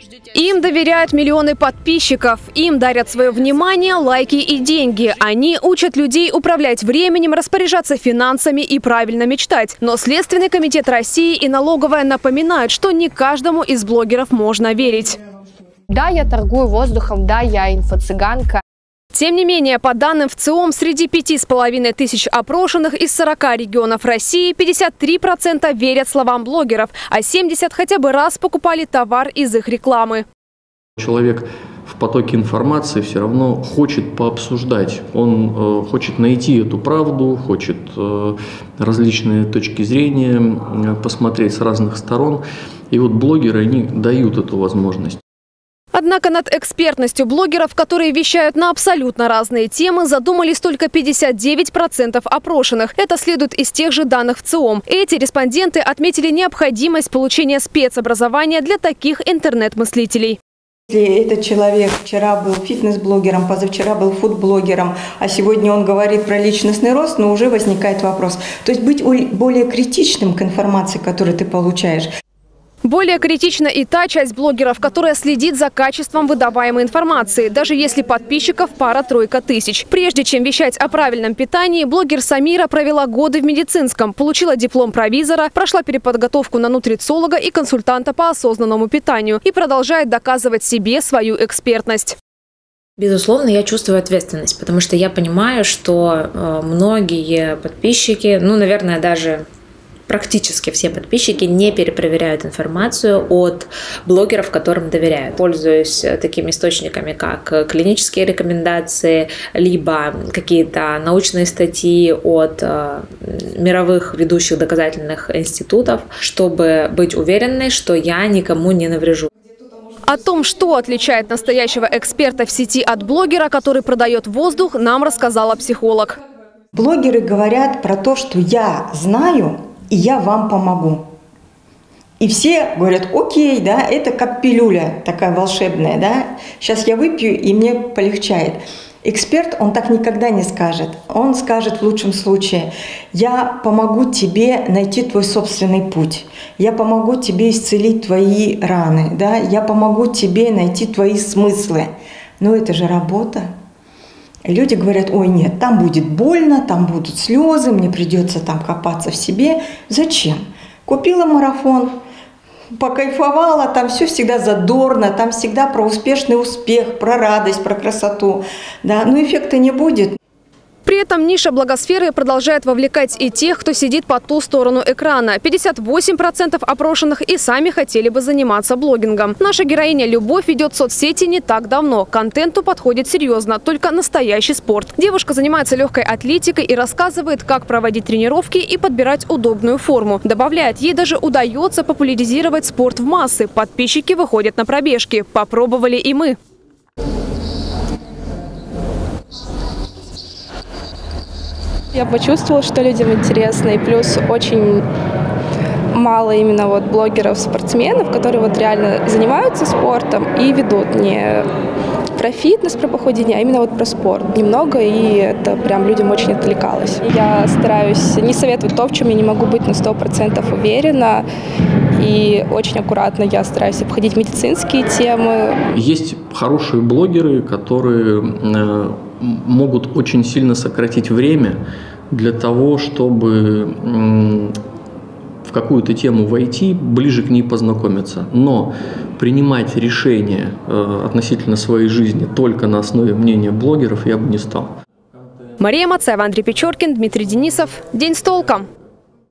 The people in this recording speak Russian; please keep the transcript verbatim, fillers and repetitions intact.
Им доверяют миллионы подписчиков, им дарят свое внимание, лайки и деньги. Они учат людей управлять временем, распоряжаться финансами и правильно мечтать. Но Следственный комитет России и налоговая напоминают, что не каждому из блогеров можно верить. Да, я торгую воздухом, да, я инфо-цыганка. Тем не менее, по данным ВЦИОМ, среди пяти с половиной тысяч опрошенных из сорока регионов России пятьдесят три процента верят словам блогеров, а семьдесят хотя бы раз покупали товар из их рекламы. Человек в потоке информации все равно хочет пообсуждать, он э, хочет найти эту правду, хочет э, различные точки зрения э, посмотреть с разных сторон. И вот блогеры, они дают эту возможность. Однако над экспертностью блогеров, которые вещают на абсолютно разные темы, задумались только пятьдесят девять процентов опрошенных. Это следует из тех же данных ВЦИОМ. Эти респонденты отметили необходимость получения спецобразования для таких интернет-мыслителей. Если этот человек вчера был фитнес-блогером, позавчера был фуд-блогером, а сегодня он говорит про личностный рост, но уже возникает вопрос. То есть быть более критичным к информации, которую ты получаешь. Более критична и та часть блогеров, которая следит за качеством выдаваемой информации, даже если подписчиков пара-тройка тысяч. Прежде чем вещать о правильном питании, блогер Самира провела годы в медицинском, получила диплом провизора, прошла переподготовку на нутрициолога и консультанта по осознанному питанию и продолжает доказывать себе свою экспертность. Безусловно, я чувствую ответственность, потому что я понимаю, что э, многие подписчики, ну, наверное, даже... Практически все подписчики не перепроверяют информацию от блогеров, которым доверяют. Пользуюсь такими источниками, как клинические рекомендации, либо какие-то научные статьи от э, мировых ведущих доказательных институтов, чтобы быть уверенной, что я никому не наврежу. О том, что отличает настоящего эксперта в сети от блогера, который продает воздух, нам рассказала психолог. Блогеры говорят про то, что я знаю, и я вам помогу. И все говорят, окей, да, это как пилюля такая волшебная, да, сейчас я выпью, и мне полегчает. Эксперт, он так никогда не скажет. Он скажет в лучшем случае, я помогу тебе найти твой собственный путь, я помогу тебе исцелить твои раны, да, я помогу тебе найти твои смыслы. Но это же работа. Люди говорят, ой, нет, там будет больно, там будут слезы, мне придется там копаться в себе. Зачем? Купила марафон, покайфовала, там все всегда задорно, там всегда про успешный успех, про радость, про красоту. Да, но эффекта не будет. При этом ниша блогосферы продолжает вовлекать и тех, кто сидит по ту сторону экрана. пятьдесят восемь процентов опрошенных и сами хотели бы заниматься блогингом. Наша героиня Любовь ведет соцсети не так давно. Контенту подходит серьезно, только настоящий спорт. Девушка занимается легкой атлетикой и рассказывает, как проводить тренировки и подбирать удобную форму. Добавляет, ей даже удается популяризировать спорт в массы. Подписчики выходят на пробежки. Попробовали и мы. Я почувствовала, что людям интересно, и плюс очень мало именно вот блогеров-спортсменов, которые вот реально занимаются спортом и ведут не про фитнес, про похудение, а именно вот про спорт. Немного, и это прям людям очень отвлекалось. Я стараюсь не советовать то, в чем я не могу быть на сто процентов уверена, и очень аккуратно я стараюсь обходить медицинские темы. Есть хорошие блогеры, которые э, могут очень сильно сократить время для того, чтобы э, в какую-то тему войти, ближе к ней познакомиться. Но принимать решения э, относительно своей жизни только на основе мнения блогеров я бы не стал. Мария Мацаева, Андрей Печоркин, Дмитрий Денисов. День с толком.